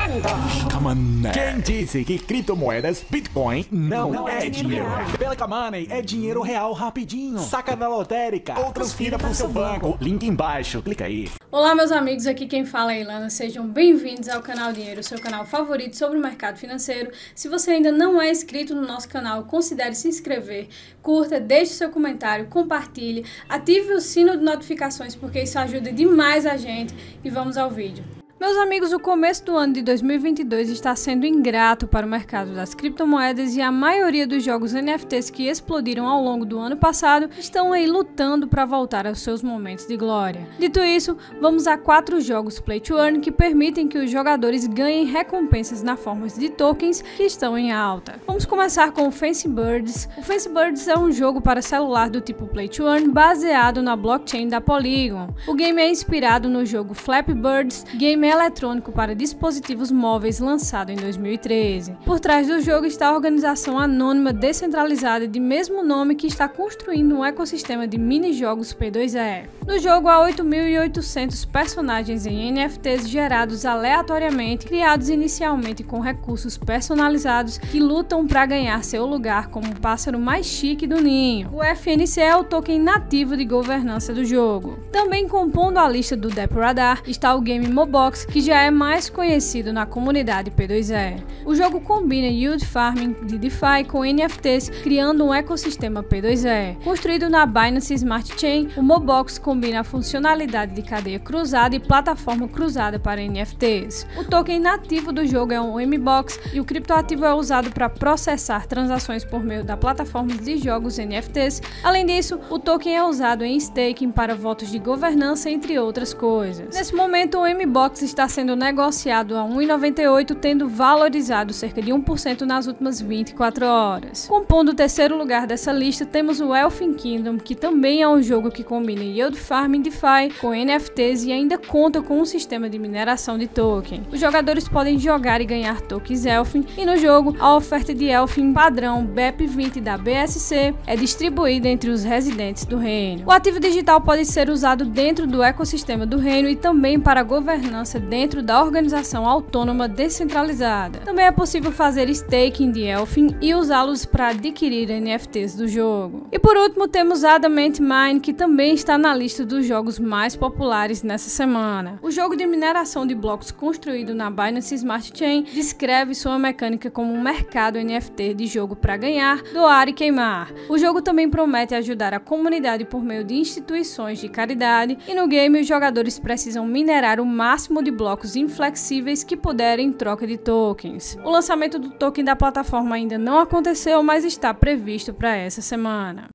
Calma, né? Quem disse que criptomoedas, Bitcoin, não é dinheiro real? Pelica Money é dinheiro real rapidinho. Saca na lotérica ou transfira pro seu banco. Link embaixo, clica aí. Olá meus amigos, aqui quem fala é Ilana, sejam bem-vindos ao canal Dinheiro, seu canal favorito sobre o mercado financeiro. Se você ainda não é inscrito no nosso canal, considere se inscrever, curta, deixe seu comentário, compartilhe, ative o sino de notificações porque isso ajuda demais a gente e vamos ao vídeo. Meus amigos, o começo do ano de 2022 está sendo ingrato para o mercado das criptomoedas e a maioria dos jogos NFTs que explodiram ao longo do ano passado estão aí lutando para voltar aos seus momentos de glória. Dito isso, vamos a 4 jogos Play to Earn que permitem que os jogadores ganhem recompensas na forma de tokens que estão em alta. Vamos começar com o Fancy Birds. O Fancy Birds é um jogo para celular do tipo Play to Earn baseado na blockchain da Polygon. O game é inspirado no jogo Flappy Birds, game eletrônico para dispositivos móveis lançado em 2013. Por trás do jogo está a organização anônima descentralizada de mesmo nome que está construindo um ecossistema de mini-jogos P2E. No jogo há 8.800 personagens em NFTs gerados aleatoriamente, criados inicialmente com recursos personalizados que lutam para ganhar seu lugar como o pássaro mais chique do ninho. O FNC é o token nativo de governança do jogo. Também compondo a lista do DeppRadar está o game Mobox, que já é mais conhecido na comunidade P2E. O jogo combina yield farming de DeFi com NFTs, criando um ecossistema P2E. Construído na Binance Smart Chain, o Mobox combina a funcionalidade de cadeia cruzada e plataforma cruzada para NFTs. O token nativo do jogo é um Mbox e o criptoativo é usado para processar transações por meio da plataforma de jogos NFTs. Além disso, o token é usado em staking para votos de governança, entre outras coisas. Nesse momento, o Mbox está sendo negociado a 1,98, tendo valorizado cerca de 1% nas últimas 24 horas. Compondo o terceiro lugar dessa lista, temos o Elfin Kingdom, que também é um jogo que combina yield farming DeFi com NFTs e ainda conta com um sistema de mineração de token. Os jogadores podem jogar e ganhar tokens Elfin, e no jogo, a oferta de Elfin padrão BEP20 da BSC é distribuída entre os residentes do reino. O ativo digital pode ser usado dentro do ecossistema do reino e também para governança dentro da organização autônoma descentralizada. Também é possível fazer staking de Elfin e usá-los para adquirir NFTs do jogo. E por último temos Adamant Mine, que também está na lista dos jogos mais populares nessa semana. O jogo de mineração de blocos construído na Binance Smart Chain descreve sua mecânica como um mercado NFT de jogo para ganhar, doar e queimar. O jogo também promete ajudar a comunidade por meio de instituições de caridade e no game os jogadores precisam minerar o máximo de blocos inflexíveis que puderem em troca de tokens. O lançamento do token da plataforma ainda não aconteceu, mas está previsto para essa semana.